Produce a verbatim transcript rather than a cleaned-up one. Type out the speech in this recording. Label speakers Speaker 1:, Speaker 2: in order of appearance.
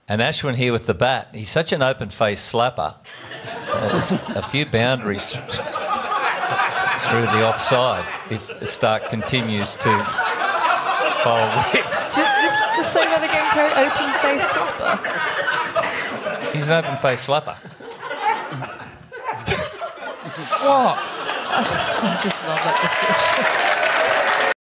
Speaker 1: And Ashwin here with the bat. He's such an open-faced slapper. Uh, it's a few boundaries through the offside if Stark continues to bowl with.
Speaker 2: Just, just, just say that again, Kerry. Open-faced slapper.
Speaker 1: He's an open-faced slapper.
Speaker 2: What? I just love that description.